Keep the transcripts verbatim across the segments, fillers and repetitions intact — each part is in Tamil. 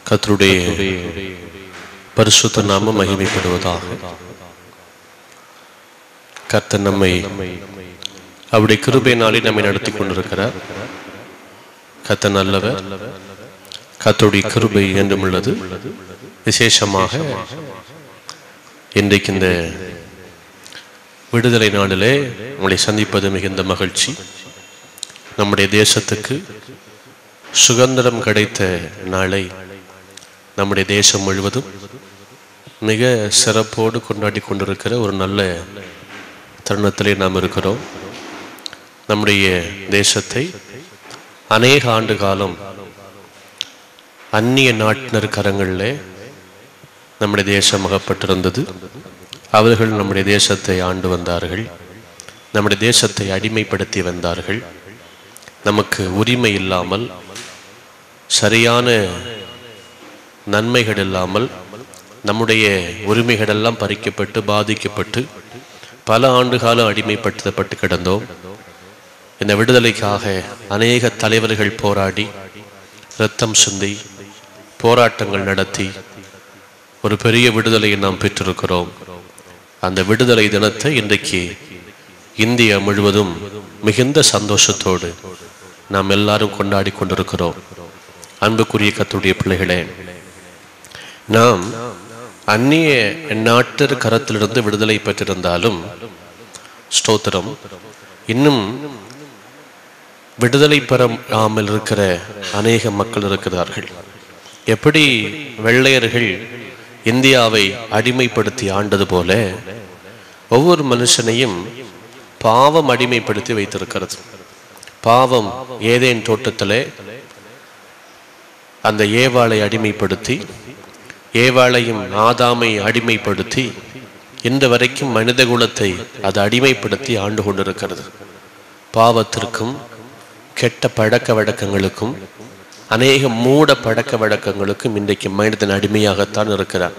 கர்த்தருடைய பரிசுத்த நாமம் மகிமைப்படுவதாக. கர்த்தர் நம்மை அவருடைய கிருபையினாலே நம்மை நடத்தி கொண்டிருக்கிறார். கர்த்தர் நல்லவர். கர்த்தருடைய கிருபை என்றும் உள்ளது. விசேஷமாக இன்றைக்கு இந்த விடுதலை நாளிலே உங்களை சந்திப்பது மிகுந்த மகிழ்ச்சி. நம்முடைய தேசத்துக்கு சுதந்திரம் கிடைத்த நாளை நம்முடைய தேசம் முழுவதும் மிக சிறப்போடு கொண்டாடி கொண்டிருக்கிற ஒரு நல்ல தருணத்திலே நாம் இருக்கிறோம். நம்முடைய தேசத்தை அநேக ஆண்டு காலம் அந்நிய நாட்டினர் கரங்களில் நம்முடைய தேசம் அகப்பட்டிருந்தது. அவர்கள் நம்முடைய தேசத்தை ஆண்டு வந்தார்கள். நம்முடைய தேசத்தை அடிமைப்படுத்தி வந்தார்கள். நமக்கு உரிமை இல்லாமல், சரியான நன்மைகள் இல்லாமல் நம்முடைய உரிமைகள் எல்லாம் பறிக்கப்பட்டு பாதிக்கப்பட்டு பல ஆண்டு காலம் அடிமைப்படுத்தப்பட்டு கிடந்தோம். இந்த விடுதலைக்காக அநேக தலைவர்கள் போராடி இரத்தம் சிந்தி போராட்டங்கள் நடத்தி ஒரு பெரிய விடுதலையை நாம் பெற்றிருக்கிறோம். அந்த விடுதலை தினத்தை இன்றைக்கு இந்தியா முழுவதும் மிகுந்த சந்தோஷத்தோடு நாம் எல்லாரும் கொண்டாடி கொண்டிருக்கிறோம். அன்புக்குரிய கர்த்தருடைய பிள்ளைகளே, நாம் அந்நிய நாட்டு கரத்திலிருந்து விடுதலை பெற்றிருந்தாலும் ஸ்தோத்திரம், இன்னும் விடுதலை பெறாமல் இருக்கிற அநேக மக்கள் இருக்கிறார்கள். எப்படி வெள்ளையர்கள் இந்தியாவை அடிமைப்படுத்தி ஆண்டது போல ஒவ்வொரு மனுஷனையும் பாவம் அடிமைப்படுத்தி வைத்திருக்கிறது. பாவம் ஏதேன் தோட்டத்திலே அந்த ஏவாளை அடிமைப்படுத்தி, ஏவாளையும் ஆதாமை அடிமைப்படுத்தி இன்று வரைக்கும் மனித குலத்தை அது அடிமைப்படுத்தி ஆண்டு கொண்டிருக்கிறது. பாவத்திற்கும் கெட்ட பழக்க வழக்கங்களுக்கும் அநேக மூட பழக்க வழக்கங்களுக்கும் இன்றைக்கு மனிதன் அடிமையாகத்தான் இருக்கிறான்.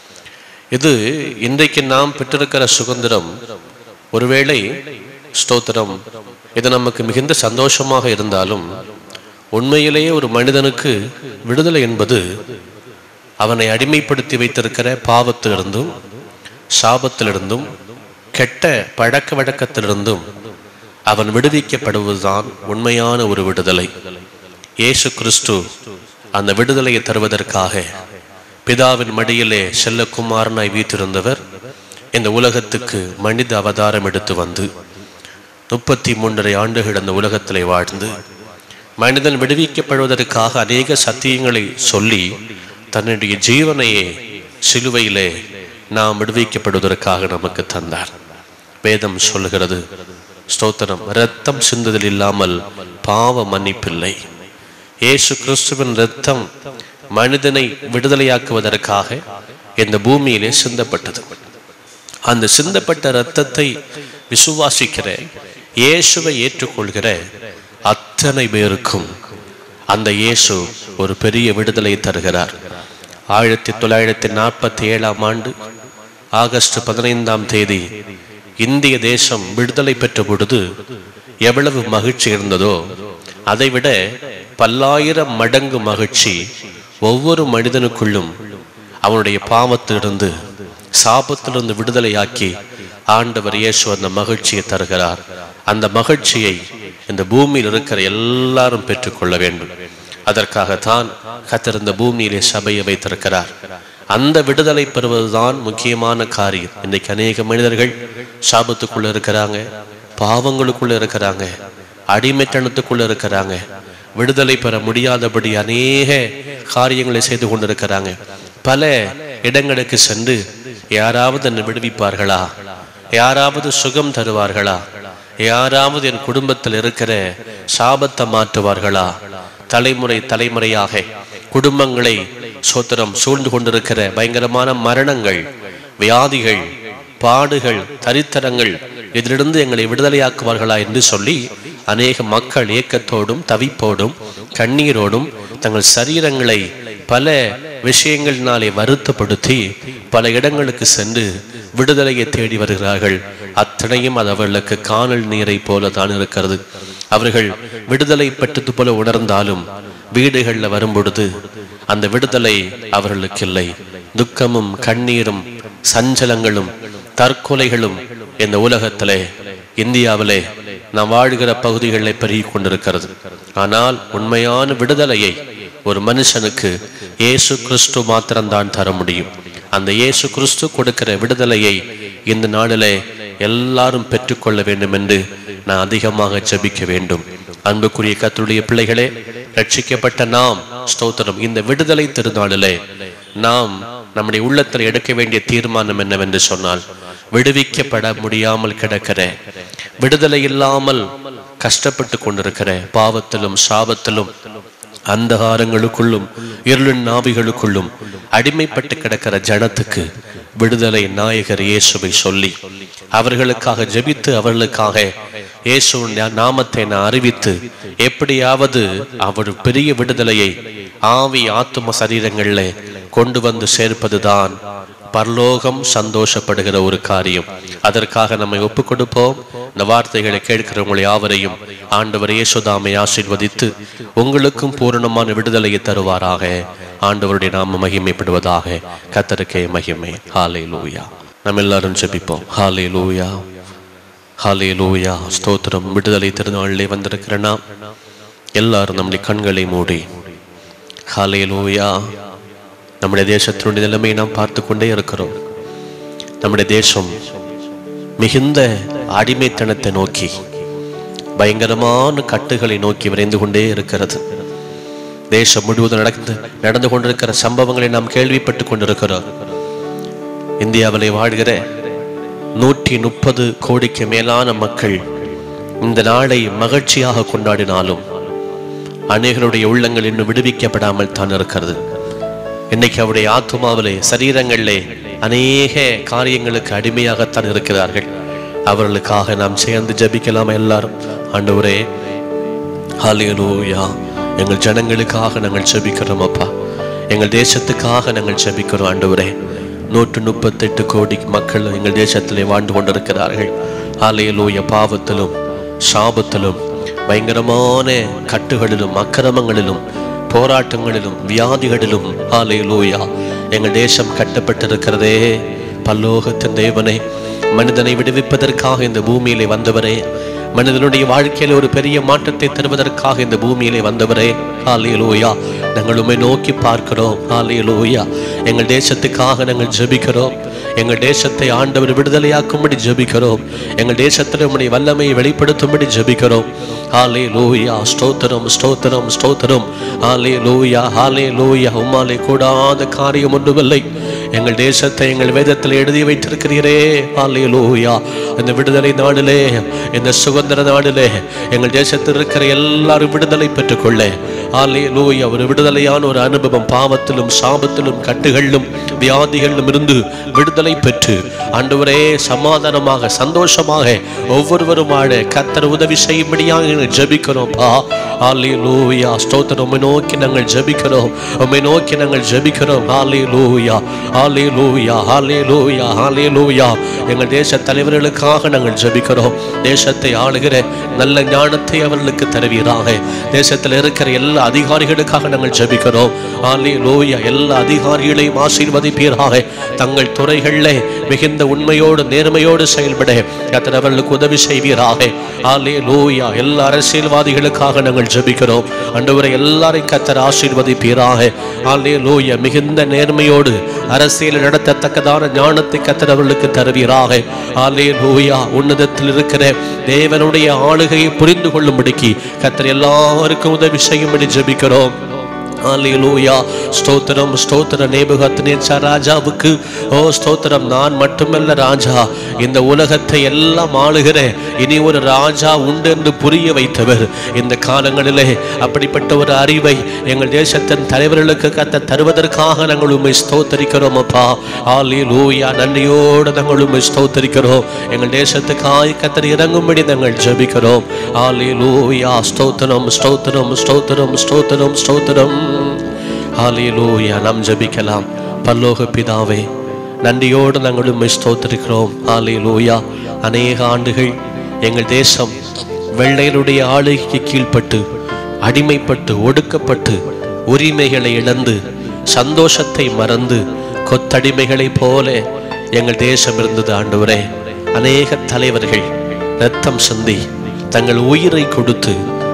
இது இன்றைக்கு நாம் பெற்றிருக்கிற சுதந்திரம். ஒருவேளை ஸ்தோத்திரம், இது நமக்கு மிகுந்த சந்தோஷமாக இருந்தாலும் உண்மையிலேயே ஒரு மனிதனுக்கு விடுதலை என்பது அவனை அடிமைப்படுத்தி வைத்திருக்கிற பாவத்திலிருந்தும் சாபத்திலிருந்தும் கெட்ட பழக்க வழக்கத்திலிருந்தும் அவன் விடுவிக்கப்படுவதுதான் உண்மையான ஒரு விடுதலை. இயேசு கிறிஸ்து அந்த விடுதலையை தருவதற்காக பிதாவின் மடியிலே செல்லக்குமாரனாய் வீற்றிருந்தவர் இந்த உலகத்துக்கு மனித அவதாரம் எடுத்து வந்து முப்பத்தி மூன்றரை ஆண்டுகள் அந்த உலகத்திலே வாழ்ந்து மனிதன் விடுவிக்கப்படுவதற்காக அநேக சத்தியங்களை சொல்லி தன்னுடைய ஜீவனையே சிலுவையிலே நாம் விடுவிக்கப்படுவதற்காக நமக்கு தந்தார். வேதம் சொல்லுகிறது, ஸ்தோத்திரம், இரத்தம் சிந்துதல் இல்லாமல் பாவ மன்னிப்பில்லை. இயேசு கிறிஸ்துவின் இரத்தம் மனிதனை விடுதலையாக்குவதற்காக இந்த பூமியிலே சிந்தப்பட்டது. அந்த சிந்தப்பட்ட இரத்தத்தை விசுவாசிக்கிற, இயேசுவை ஏற்றுக்கொள்கிற அத்தனை பேருக்கும் அந்த இயேசு ஒரு பெரிய விடுதலை தருகிறார். ஆயிரத்தி தொள்ளாயிரத்தி நாற்பத்தி ஏழாம் ஆண்டு ஆகஸ்ட் பதினைந்தாம் தேதி இந்திய தேசம் விடுதலை பெற்ற பொழுது எவ்வளவு மகிழ்ச்சி இருந்ததோ அதைவிட பல்லாயிரம் மடங்கு மகிழ்ச்சி ஒவ்வொரு மனிதனுக்குள்ளும் அவனுடைய பாவத்திலிருந்து சாபத்திலிருந்து விடுதலையாக்கி ஆண்டவர் இயேசு அந்த மகிழ்ச்சியை தருகிறார். அந்த மகிழ்ச்சியை இந்த பூமியில் இருக்கிற எல்லாரும் பெற்றுக்கொள்ள வேண்டும். அதற்காகத்தான் கர்த்தர் இந்த பூமியிலே சபையை வைத்திருக்கிறார். அந்த விடுதலை பெறுவதுதான் முக்கியமான காரியம். இன்னைக்கு அநேக மனிதர்கள் சாபத்துக்குள்ள இருக்கிறாங்க, பாவங்களுக்குள்ள இருக்கிறாங்க, அடிமைத்தனத்துக்குள்ள இருக்கிறாங்க. விடுதலை பெற முடியாதபடி அநேக காரியங்களை செய்து கொண்டிருக்கிறாங்க. பல இடங்களுக்கு சென்று யாராவது என்னை விடுவிப்பார்களா, யாராவது சுகம் தருவார்களா, யாராவது என் குடும்பத்தில் இருக்கிற சாபத்தை மாற்றுவார்களா, தலைமுறை தலைமுறையாக குடும்பங்களை சோத்திரம் சூழ்ந்து கொண்டிருக்கிற பயங்கரமான மரணங்கள், வியாதிகள், பாடுகள், தரித்திரங்கள், இதிலிருந்து எங்களை விடுதலையாக்குவார்களா என்று சொல்லி அநேக மக்கள் ஏக்கத்தோடும் தவிப்போடும் கண்ணீரோடும் தங்கள் சரீரங்களை பல விஷயங்களினாலே வருத்தப்படுத்தி பல இடங்களுக்கு சென்று விடுதலையை தேடி வருகிறார்கள். அத்தனையும் அது அவர்களுக்கு காணல் நீரை போல தான் இருக்கிறது. அவர்கள் விடுதலை பெற்றது போல உணர்ந்தாலும் வீடுகளில் வரும்பொழுது அந்த விடுதலை அவர்களுக்கு இல்லை. துக்கமும் கண்ணீரும் சஞ்சலங்களும் தற்கொலைகளும் இந்த உலகத்திலே, இந்தியாவிலே நாம் வாழ்கிற பகுதிகளில் பெருகி கொண்டிருக்கிறது. ஆனால் உண்மையான விடுதலையை ஒரு மனுஷனுக்கு இயேசு கிறிஸ்து மாத்திரம்தான் தர முடியும். அந்த இயேசு கிறிஸ்து கொடுக்கிற விடுதலையை இந்த நாளிலே எல்லாரும் பெற்றுக்கொள்ள வேண்டும் என்று நான் அதிகமாக ஜெபிக்க வேண்டும். அன்புக்குரிய கர்த்தருடைய பிள்ளைகளே, ரட்சிக்கப்பட்ட நாம் ஸ்தோத்திரம், இந்த விடுதலை திருநாளிலே நாம் நம்முடைய உள்ளத்தில் எடுக்க வேண்டிய தீர்மானம் என்னவென்று சொன்னால், விடுவிக்கப்பட முடியாமல் கிடக்கிற, விடுதலை இல்லாமல் கஷ்டப்பட்டு கொண்டிருக்கிற பாவத்திலும் சாபத்திலும் அந்தகாரங்களுக்குள்ளும் இருளின் நாவிகளுக்குள்ளும் அடிமைப்பட்டு கிடக்கிற ஜனத்துக்கு விடுதலை நாயகர் இயேசுவை சொல்லி அவர்களுக்காக ஜெபித்து அவர்களுக்காக இயேசுவின் நாமத்தை நான் அறிவித்து எப்படியாவது அவர் பெரிய விடுதலையை ஆவி ஆத்தும சரீரங்களில் கொண்டு வந்து சேர்ப்பதுதான் பரலோகம் சந்தோஷப்படுகிற ஒரு காரியம். அதற்காக நம்மை ஒப்புக் கொடுப்போம். இந்த வார்த்தைகளை கேட்கிறவங்களை யாவரையும் ஆண்டவர் இயேசுதாமை ஆசீர்வதித்து உங்களுக்கும் பூரணமான விடுதலையை தருவாராக. ஆண்டவருடைய நாம மகிமைப்படுவதாக. கர்த்தருக்கே மகிமை. ஹல்லேலூயா. நம்ம எல்லாரும் ஜெபிப்போம். ஹல்லேலூயா, ஹல்லேலூயா. ஸ்தோத்திரம். விடுதலை திருநாளிலே வந்திருக்கிற நாம் எல்லாரும் நம்முடைய கண்களை மூடி ஹல்லேலூயா. நம்முடைய தேசத்தினுடைய நிலைமையை நாம் பார்த்து கொண்டே இருக்கிறோம். நம்முடைய தேசம் மிகுந்த அடிமைத்தனத்தை நோக்கி, பயங்கரமான கட்டுகளை நோக்கி விரைந்து கொண்டே இருக்கிறது. தேசம் முழுவதும் நடந்து நடந்து கொண்டிருக்கிற சம்பவங்களை நாம் கேள்விப்பட்டு கொண்டிருக்கிறோம். இந்தியாவிலே வாழ்கிற நூற்றி முப்பது கோடிக்கு மேலான மக்கள் இந்த நாளை மகிழ்ச்சியாக கொண்டாடினாலும் அநேகருடைய உள்ளங்கள் இன்னும் விடுவிக்கப்படாமல் தான் இருக்கிறது. இன்னைக்கு அவருடைய ஆத்துமாவிலே சரீரங்களிலே அநேக காரியங்களுக்கு அடிமையாகத்தான் இருக்கிறார்கள். அவர்களுக்காக நாம் சேர்ந்து ஜெபிக்கலாம் எல்லாரும். ஆண்டவரே, ஹல்லேலூயா. எங்கள் ஜனங்களுக்காக நாங்கள் ஜெபிக்கிறோம் அப்பா. எங்கள் தேசத்துக்காக நாங்கள் ஜெபிக்கிறோம் ஆண்டவரே. நூற்று முப்பத்தெட்டு கோடி மக்கள் எங்கள் தேசத்திலே வாழ்ந்து கொண்டிருக்கிறார்கள். ஹல்லேலூயா. பாவத்திலும் சாபத்திலும் பயங்கரமான கட்டுகளிலும் அக்கிரமங்களிலும் போராட்டங்களிலும் வியாதிகளிலும் ஹல்லேலூயா எங்கள் தேசம் கட்டப்பட்டிருக்கிறதே. பரலோகத்தின் தேவனே, மனிதனை விடுவிப்பதற்காக இந்த பூமியிலே வந்தவரே, மனிதனுடைய வாழ்க்கையில ஒரு பெரிய மாற்றத்தை தருவதற்காக இந்த பூமியிலே வந்தவரே, ஹல்லேலூயா. நாங்கள் உம்மை நோக்கி பார்க்கிறோம். ஹல்லேலூயா. எங்கள் தேசத்துக்காக நாங்கள் ஜெபிக்கிறோம். எங்கள் தேசத்தை ஆண்டவர் விடுதலையாக்கும்படி ஜெபிக்கிறோம். எங்கள் தேசத்தில் உம்முடைய வல்லமையை வெளிப்படுத்தும்படி ஜெபிக்கிறோம். ஹல்லேலூயா. ஸ்தோத்திரம், ஸ்தோத்திரம், ஸ்தோத்திரம். ஹல்லேலூயா, ஹல்லேலூயா. உம்மாலே கூடாத காரியம் ஒன்றுமில்லை. எங்கள் தேசத்தை எங்கள் வேதத்தில் எழுதி வைத்திருக்கிறீரே. ஹல்லேலூயா. இந்த விடுதலை நாளிலே, இந்த சுதந்திர நாளிலே எங்கள் தேசத்தில் இருக்கிற எல்லாரும் விடுதலை பெற்றுக்கொள்ள ஹல்லேலூயா ஒரு விடுதலையான ஒரு அனுபவம், பாவத்திலும் சாபத்திலும் கட்டுகளிலும் வியாதிகளிலும் இருந்து விடுதலை பெற்று ஆண்டவரே சமாதானமாக சந்தோஷமாக ஒவ்வொருவரும் வாழ கர்த்தர் உதவி செய்யும்படியாக ஜெபிக்கிறோம். ஹல்லேலூயா. ஸ்தோத்திரம். உம்மை நோக்கி நாங்கள் ஜெபிக்கிறோம். உம்மை நோக்கி நாங்கள் ஜெபிக்கிறோம். ஹல்லேலூயா, ஹல்லேலூயா, ஹல்லேலூயா, ஹல்லேலூயா. எங்கள் தேச தலைவர்களுக்காக நாங்கள் ஜெபிக்கிறோம். தேசத்தை ஆளுகிற நல்ல ஞானத்தை அவர்களுக்கு தருவீராக. தேசத்தில் இருக்கிற எல்லா அதிகாரிகளுக்காக நாங்கள் ஜெபிக்கிறோம். ஹல்லேலூயா. எல்லா அதிகாரிகளையும் ஆசீர்வதிப்பீராக. தங்கள் துறைகளிலே மிகுந்த உண்மையோடு நேர்மையோடு செயல்பட கர்த்தர் அவர்களுக்கு உதவி செய்வீராக. ஹல்லேலூயா. எல்லா அரசியல்வாதிகளுக்காக நாங்கள் ஜெபிக்கிறோம். ஆண்டவரே, எல்லாரையும் கர்த்தர் ஆசீர்வதிப்பீராக. ஹல்லேலூயா. மிகுந்த நேர்மையோடு அரசியல் நடத்தத்தக்கதான ஞானத்தை கர்த்தர் அவர்களுக்கு தருவீராக. ஹல்லேலூயா. உன்னதத்தில் இருக்கிற தேவனுடைய ஆளுகையை புரிந்து கொள்ளும்படிக்கு கர்த்தர் எல்லாருக்கும் உதவி செய்யும்படி ஜெபிக்கிறோம். ஹல்லேலூயா. ஸ்தோத்திரம், ஸ்தோத்திரம். நேபுகாத்நேச்சார் ராஜாவுக்கு ஓ ஸ்தோத்திரம், நான் மட்டுமல்ல ராஜா, இந்த உலகத்தை எல்லாம் ஆளுகிற இனி ஒரு ராஜா உண்டு என்று புரிய வைத்தவர். இந்த காலங்களிலே அப்படிப்பட்ட ஒரு அறிவை எங்கள் தேசத்தின் தலைவர்களுக்கு கத்த தருவதற்காக நாங்கள் உம்மை ஸ்தோத்தரிக்கிறோம் அப்பா. ஹல்லேலூயா. நன்றியோடு நாங்கள் உம்மை ஸ்தோத்தரிக்கிறோம். எங்கள் தேசத்துக்காய் கத்தர் இறங்கும்படி நாங்கள் ஜெபிக்கிறோம். ஹல்லேலூயா. ஸ்தோத்திரம், ஸ்தோத்திரம், ஸ்தோத்திரம், ஸ்தோத்திரம், ஸ்தோத்திரம். ஹல்லேலூயா. நாம் ஜெபிக்கலாம். பரலோக பிதாவே, நன்றியோடு நாங்கள் உம்மை ஸ்தோத்திரிக்கிறோம். ஹல்லேலூயா. அநேக ஆண்டுகள் எங்கள் தேசம் வெள்ளையருடைய ஆளுகைக்கு கீழ்ப்பட்டு அடிமைப்பட்டு ஒடுக்கப்பட்டு உரிமைகளை இழந்து சந்தோஷத்தை மறந்து கொத்தடிமைகளை போல எங்கள் தேசம் இருந்தது ஆண்டவரே. அநேக தலைவர்கள் ரத்தம் சிந்தி தங்கள் உயிரை கொடுத்து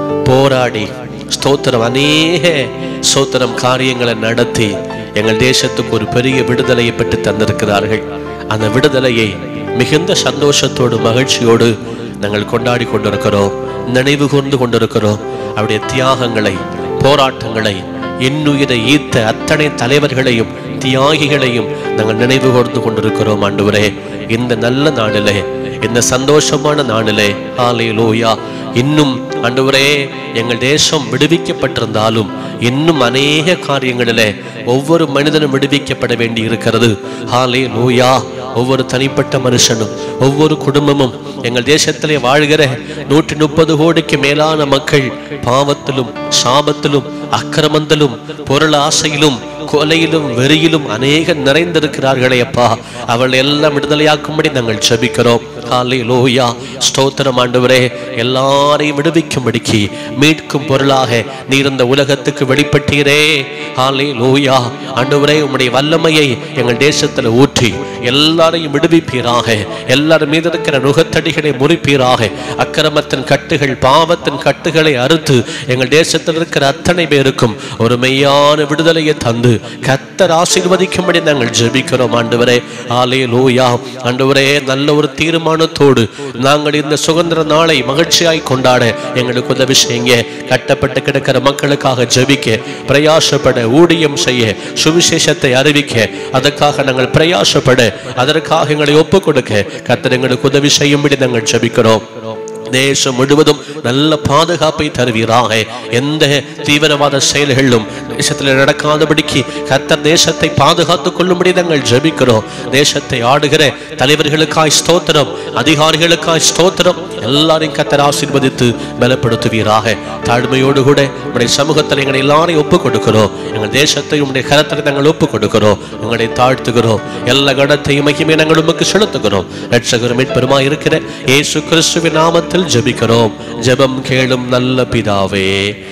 போராடி ஸ்தோத்திரம் அநேக ஸ்தோத்திரம் காரியங்களை நடத்தி எங்கள் தேசத்துக்கு ஒரு பெரிய விடுதலையை பெற்று தந்திருக்கிறார்கள். அந்த விடுதலையை மிகுந்த சந்தோஷத்தோடு மகிழ்ச்சியோடு நாங்கள் கொண்டாடி கொண்டிருக்கிறோம், நினைவு கூர்ந்து கொண்டிருக்கிறோம். அவருடைய தியாகங்களை, போராட்டங்களை, இன்னுயிரை ஈர்த்த அத்தனை தலைவர்களையும் தியாகிகளையும் நாங்கள் நினைவு கூர்ந்து கொண்டிருக்கிறோம் ஆண்டவரே. இந்த நல்ல நாளிலே, இந்த சந்தோஷமான நாளிலே ஹல்லேலூயா, இன்னும் ஆண்டவரே எங்கள் தேசம் விடுவிக்கப்பட்டிருந்தாலும் இன்னும் அநேக காரியங்களிலே ஒவ்வொரு மனிதனும் விடுவிக்கப்பட வேண்டி இருக்கிறது. ஹல்லேலூயா. ஒவ்வொரு தனிப்பட்ட மனுஷனும், ஒவ்வொரு குடும்பமும், எங்கள் தேசத்திலே வாழ்கிற நூற்றி முப்பது கோடிக்கு மேலான மக்கள் பாவத்திலும் சாபத்திலும் அக்கிரமத்திலும் பொருள் ஆசையிலும் கொலையிலும் வெறியிலும் அநேக நிறைந்திருக்கிறார்களே அப்பா. அவள் எல்லாம் விடுதலையாக்கும்படி நாங்கள் ஜெபிக்கிறோம். ஹல்லேலூயா. ஸ்தோத்திரம் ஆண்டவரே. எல்லாரையும் விடுவிக்கும்படிக்கு மீட்கும் பொருளாக நீர் இந்த உலகத்துக்கு வெளிப்பட்டீரே. ஹல்லேலூயா. ஆண்டவரே உம்முடைய வல்லமையை எங்கள் தேசத்தில் ஊற்றி எல்லாரையும் விடுவிப்பீராக. எல்லாரும் மீது இருக்கிற நுகத்தடிகளை முறிப்பீராக. அக்கிரமத்தின் கட்டுகள், பாவத்தின் கட்டுகளை அறுத்து எங்கள் தேசத்தில் இருக்கிற அத்தனை பேருக்கும் ஒரு மெய்யான விடுதலையை தந்து கர்த்தர் ஆசீர்வதிக்கும்படி நாங்கள் ஜெபிக்கிறோம் ஆண்டவரே. ஹல்லேலூயா. ஆண்டவரே நல்ல ஒரு தீர்மானத்தோடு நாங்கள் இந்த சுதந்திர நாளை மகிழ்ச்சியாய் கொண்டாட எங்களுக்கு உதவி செய்யுங்க. கட்டப்பட்டு கிடக்கிற மக்களுக்காக ஜெபிக்க, பிரயாசப்பட, ஊழியம் செய்ய, சுவிசேஷத்தை அறிவிக்க, அதற்காக நாங்கள் பிரயாசப்பட, அதற்காக எங்களை ஒப்புக் கொடுக்க கர்த்தர் எங்களுக்கு உதவி செய்யும்படி நாங்கள் ஜெபிக்கிறோம். தேசம் முழுவதும் நல்ல பாதுகாப்பை தருவீராக. எந்த தீவிரவாத செயல்களும் தேசத்தில் நடக்காதபடிக்கு கர்த்தர் தேசத்தை பாதுகாத்துக் கொள்ளும்படி நாங்கள் ஜெபிக்கிறோம். தேசத்தை ஆடுகிற தலைவர்களுக்காய் ஸ்தோத்திரம், அதிகாரிகளுக்காய் ஸ்தோத்திரம். எல்லாரையும் கர்த்தர் ஆசீர்வதித்து பலப்படுத்துவீராக. தாழ்மையோடு கூட உங்களுடைய சமூகத்தில் எங்களை எல்லாரையும் ஒப்புக் கொடுக்கிறோம். எங்கள் தேசத்தை உங்களுடைய கரத்தில் நாங்கள் ஒப்புக் கொடுக்கிறோம். எங்களை தாழ்த்துகிறோம். எல்லா கடத்தையும் மகிமையை நாங்கள் உமக்கு செலுத்துகிறோம். இரட்சகரும் மீட்பருமாய் இருக்கிற இயேசு கிறிஸ்துவின் நாமத்தில் ஜெபிக்கிறோம். ஜெபம் கேளும் நல்ல பிதாவே.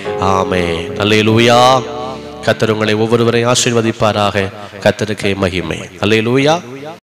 ஆமென். அல்லேலூயா. கர்த்தர் உங்களை ஒவ்வொருவரை ஆசீர்வதிப்பாராக. கர்த்தருக்கே மகிமை. அல்லேலூயா.